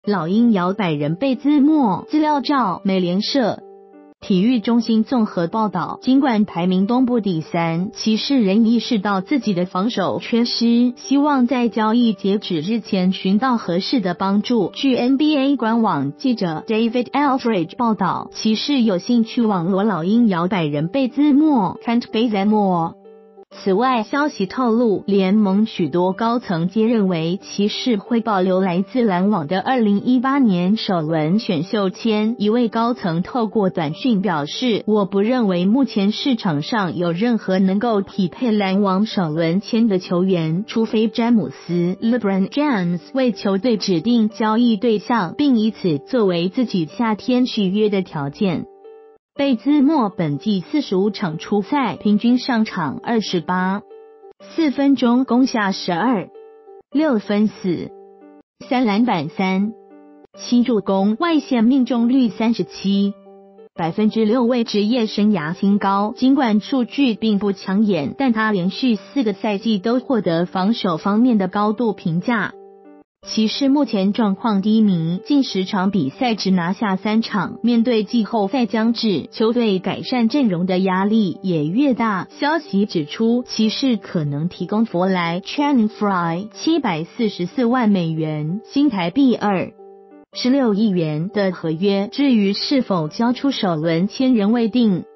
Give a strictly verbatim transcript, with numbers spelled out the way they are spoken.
老鹰摇摆人贝兹莫，资料照美联社。体育中心综合报道，尽管排名东部第三，骑士仍意识到自己的防守缺失，希望在交易截止日前寻到合适的帮助。据 N B A 官网记者 David Aldridge 报道，骑士有兴趣网罗老鹰摇摆人贝兹莫 Kent Bazemore。此外，消息透露，联盟许多高层皆认为骑士会保留来自篮网的二零一八年首轮选秀签。一位高层透过短讯表示，我不认为目前市场上有任何能够匹配篮网首轮签的球员，除非詹姆斯 LeBron James 为球队指定交易对象，并以此作为自己夏天续约的条件。贝兹莫本季四十五场出赛，平均上场二十八四分钟，攻下十二六分四三篮板三七助攻，外线命中率三十七百分之六，为职业生涯新高。尽管数据并不抢眼，但他连续四个赛季都获得防守方面的高度评价。骑士目前状况低迷，近十场比赛只拿下三场，面对季后赛将至，球队改善阵容的压力也越大。消息指出，骑士可能提供弗莱 Channing Frye 七百四十四万美元，新台币二十六亿元的合约，至于是否交出首轮签仍未定。